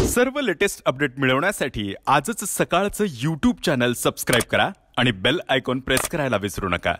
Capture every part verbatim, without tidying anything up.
सर्व latest update मिळवण्यासाठी आजच सकाळचं यूट्यूब चॅनल सबस्क्राइब करा आणि बेल आयकॉन प्रेस करायला विसरू नका।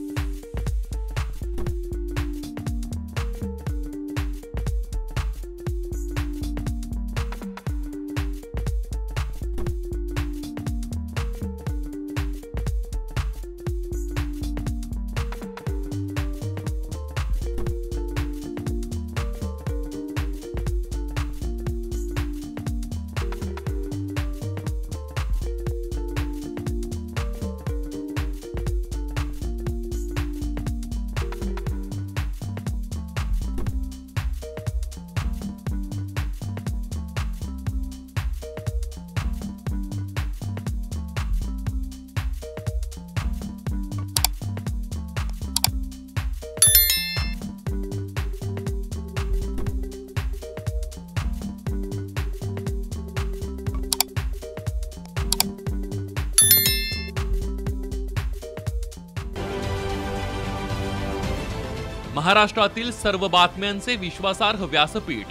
महाराष्ट्रातील सर्व बातम्यांचे विश्वासार्ह व्यासपीठ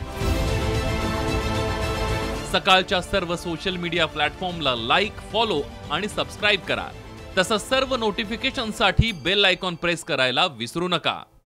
सकाळच्या सर्व सोशल मीडिया प्लॅटफॉर्मला लाईक, फॉलो आणि सबस्क्राइब करा। तसंच सर्व नोटिफिकेशनसाठी बेल आयकॉन प्रेस करायला विसरू नका।